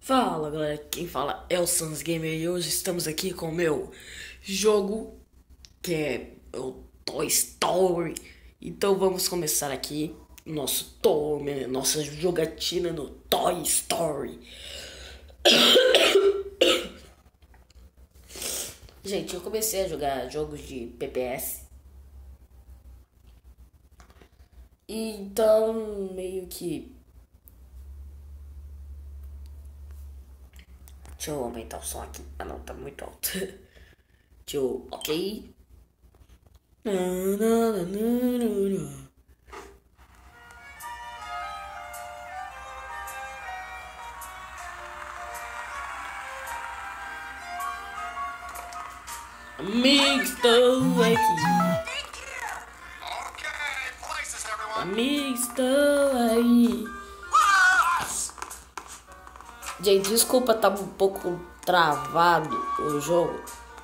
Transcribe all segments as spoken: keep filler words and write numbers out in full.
Fala galera, quem fala é o Sans Gamer e hoje estamos aqui com o meu jogo que é o Toy Story. Então vamos começar aqui nosso to nossa jogatina no Toy Story. Gente, eu comecei a jogar jogos de P P S. Então meio que deixa eu aumentar o som aqui. Ah não, tá muito alto. Deixa eu... Ok. Amigo, estou aqui. Amigo, estou aí. Gente, desculpa, tá um pouco travado o jogo.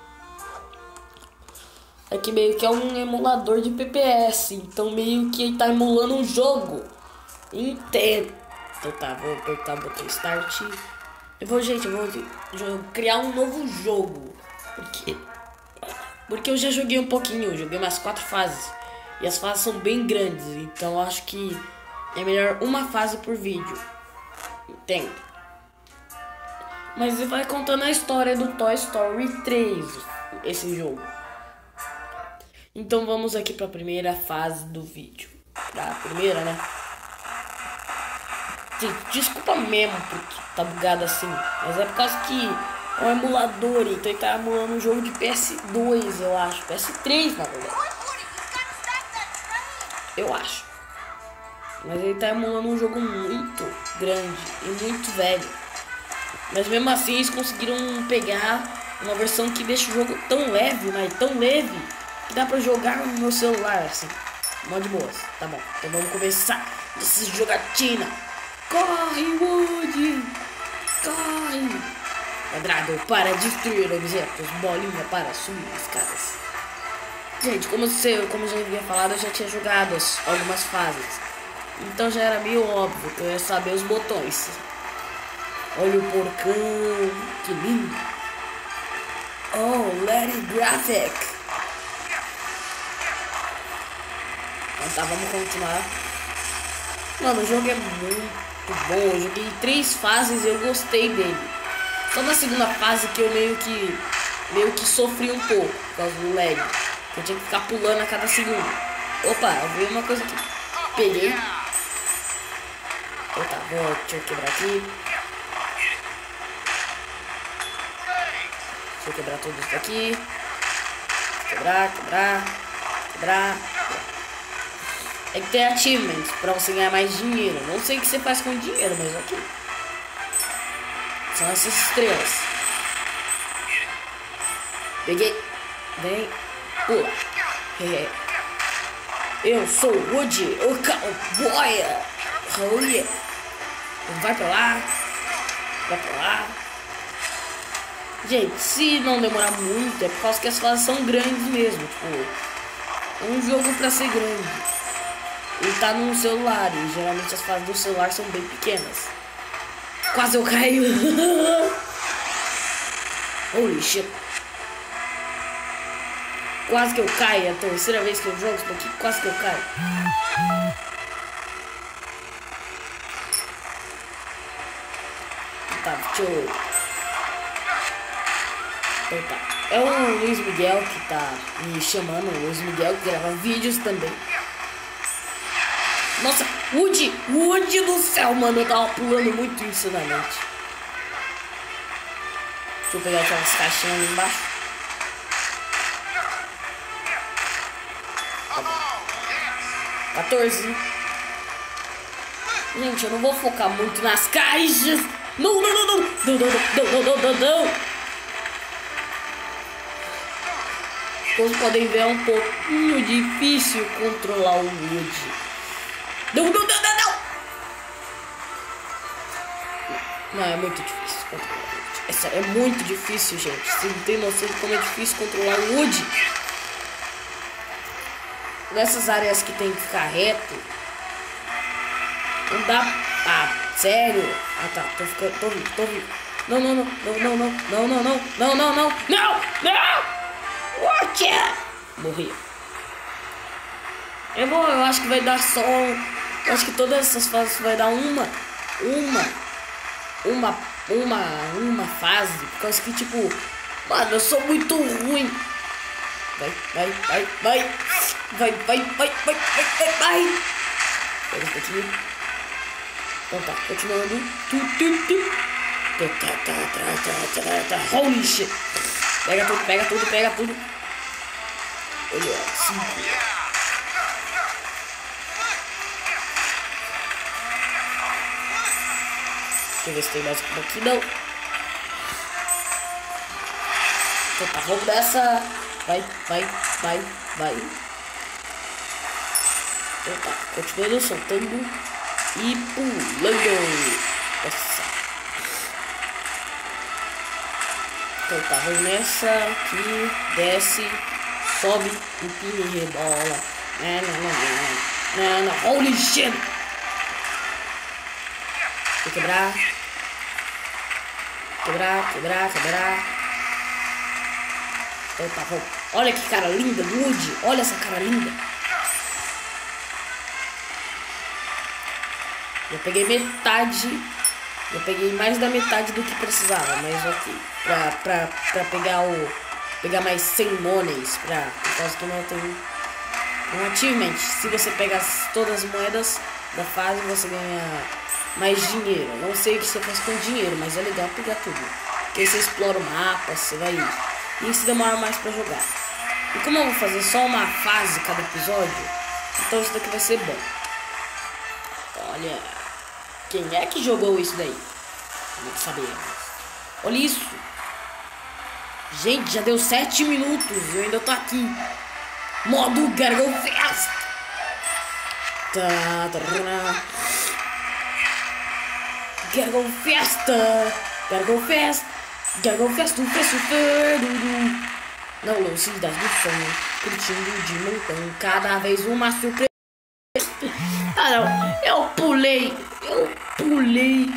É que meio que é um emulador de P P S, então meio que ele tá emulando um jogo inteiro. Então tá, vou apertar o botão Start. Eu vou, gente, eu vou, eu vou criar um novo jogo. Por quê? Porque eu já joguei um pouquinho, eu joguei umas quatro fases. E as fases são bem grandes, então eu acho que é melhor uma fase por vídeo. Entende? Mas ele vai contando a história do Toy Story três, esse jogo. Então vamos aqui para a primeira fase do vídeo. Pra primeira, né? Desculpa mesmo porque tá bugado assim. Mas é por causa que é um emulador, então ele tá emulando um jogo de P S dois, eu acho. P S três, na verdade. Eu acho. Mas ele tá emulando um jogo muito grande e muito velho. Mas mesmo assim eles conseguiram pegar uma versão que deixa o jogo tão leve, mas tão leve, que dá pra jogar no meu celular, assim. Mó de boas, tá bom. Então vamos começar essa jogatina. Corre, Woody! Corre! Quadrado para destruir objetos, bolinha para subir escadas. Gente, como, eu, como eu já havia falado, eu já tinha jogado as, algumas fases. Então já era meio óbvio que eu ia saber os botões. Olha o porcão, que lindo. Oh, let it graphic. Então tá, vamos continuar. Mano, o jogo é muito bom. Eu joguei três fases e eu gostei dele. Só na segunda fase que eu meio que meio que sofri um pouco por causa do lag. Eu tinha que ficar pulando a cada segundo. Opa, eu vi uma coisa aqui. Peguei. Então tá, vou, deixa eu quebrar aqui. Deixa eu quebrar tudo isso daqui. Quebrar, quebrar, quebrar. É que tem achievements pra você ganhar mais dinheiro. Não sei o que você faz com dinheiro, mas ok. São essas estrelas. Peguei. Vem. Pula. Eu sou o Woody, o cowboy. Oh yeah. Vai pra lá. Vai pra lá. Gente, se não demorar muito, é por causa que as fases são grandes mesmo. Tipo, é um jogo pra ser grande. Ele tá num celular e geralmente as fases do celular são bem pequenas. Quase eu caio. Holy shit. Quase que eu caio. É a terceira vez que eu jogo isso aqui. Quase que eu caio. Tá, deixa eu... Então tá. É o Luiz Miguel que tá me chamando. O Luiz Miguel que grava vídeos também. Nossa, Woody, Woody do céu, mano, eu tava pulando muito insanamente. Deixa eu pegar aquelas caixinhas ali embaixo. quatorze. Gente, eu não vou focar muito nas caixas. Não, não, não, não, não, não, não, não, não, não. Como podem ver, é um pouquinho difícil controlar o Woody. Não, não, não, não, não! Não, é muito difícil controlar o Woody. Essa é muito difícil, gente. Você não tem noção de como é difícil controlar o Woody. Nessas áreas que tem que ficar reto, não dá... Ah, Sério? Ah tá, tô ficando. tô vivo, tô vivo. Não, não, não, não, não, não, não, não, não, não, não, não, não, não! Watch it! Morri. Eu vou, eu acho que vai dar só. Eu acho que todas essas fases vai dar uma. Uma. Uma. Uma. Uma fase. Por causa que, tipo. Mano, eu sou muito ruim. Vai, vai, vai, vai. Vai, vai, vai, vai, vai, vai, vai. Pega esse daqui. Então tá, continuando. Tu, tu, tu. Holy shit. Pega tudo, pega tudo, pega tudo. Olha, cinco. Deixa eu ver se tem mais aqui. Não. Então tá, vamos dessa. Vai, vai, vai, vai. Então tá, continuando soltando e pulando. Nossa. Então tá, vamos nessa aqui, desce, sobe, empina e rebola. Não, não, não, não, não, holy shit! Vou quebrar. Quebrar, quebrar, quebrar. Então tá, vamos. Olha que cara linda do Woody, olha essa cara linda. Eu peguei metade. Eu peguei mais da metade do que precisava, mas ok. Pra, pra, pra pegar o. Pegar mais cem monies. Pra, por causa que não tem um achievement. Se você pegar todas as moedas da fase, você ganha mais dinheiro. Não sei o que você faz com dinheiro, mas é legal pegar tudo. Porque aí você explora o mapa, você vai. E isso demora mais pra jogar. E como eu vou fazer só uma fase cada episódio, então isso daqui vai ser bom. Olha. Quem é que jogou isso daí? Não sabemos. Olha isso. Gente, já deu sete minutos. Eu ainda tô aqui. Modo Gargle Fest. Gargle Festa. Gargle Fest. Gargle Fest. Do Festo. Na velocidade do som. Curtindo de montão. Cada vez uma surpresa. Ah não. Eu pulei. Eu pulei.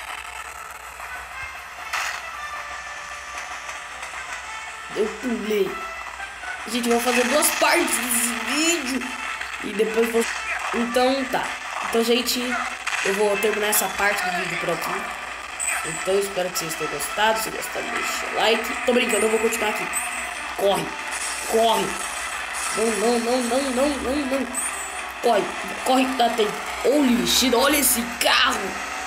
Eu pulei. Gente, eu vou fazer duas partes desse vídeo. E depois vou... Então tá. Então, gente, eu vou terminar essa parte do vídeo por aqui. Então, eu espero que vocês tenham gostado. Se gostaram, deixa o like. Tô brincando, eu vou continuar aqui. Corre. Corre. Não, não, não, não, não, não, não. Corre. Corre que dá tempo. Holy shit, olha esse carro.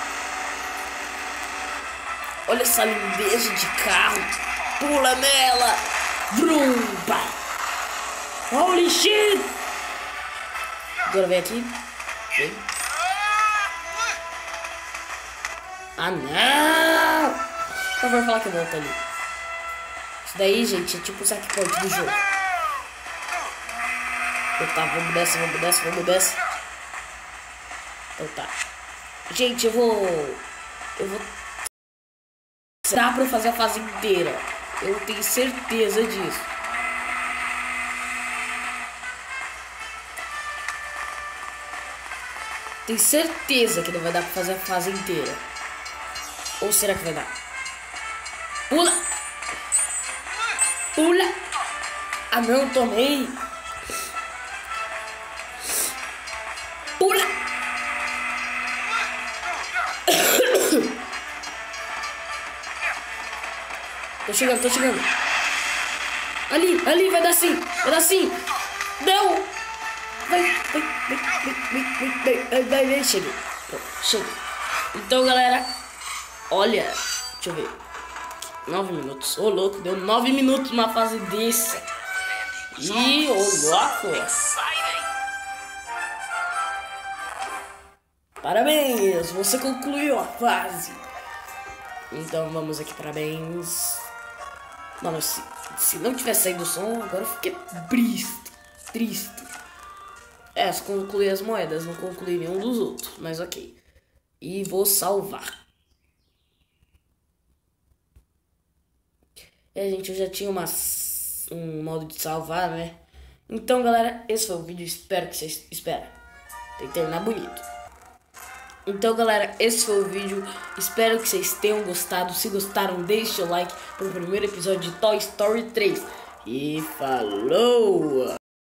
Olha essa lindeza de carro. Pula nela. Brum, pai. Holy shit. Agora vem aqui. Vem. Ah, não. Por favor, falar que eu volto ali. Isso daí, gente, é tipo o saquepoint do jogo. Então tá, vamos dessa, vamos dessa, vamos dessa. Então tá. Gente, eu vou... Eu vou... Dá pra fazer a fase inteira. Eu tenho certeza disso. Tenho certeza que não vai dar pra fazer a fase inteira. Ou será que vai dar? Pula! Pula! Ah não, tomei! Pula! Tô chegando, tô chegando. Ali, ali, vai dar sim, vai dar sim. Não! Vai, vai, vai, vai, vai, vai, vai, vai, vai, cheguei. Pronto, cheguei. Então, galera, olha, deixa eu ver. Nove minutos. Ô, louco, deu nove minutos numa fase dessa. Ih, ô, louco. Parabéns, você concluiu a fase. Então, vamos aqui, parabéns. Mano, se, se não tivesse saído o som, agora eu fiquei triste. Triste. É, só concluí as moedas, não concluí nenhum dos outros, mas ok. E vou salvar. É, gente, eu já tinha uma, um modo de salvar, né? Então, galera, esse foi o vídeo. Espero que vocês... Espera. Tem que terminar bonito. Então, galera, esse foi o vídeo. Espero que vocês tenham gostado. Se gostaram, deixe o like para o primeiro episódio de Toy Story três. E falou!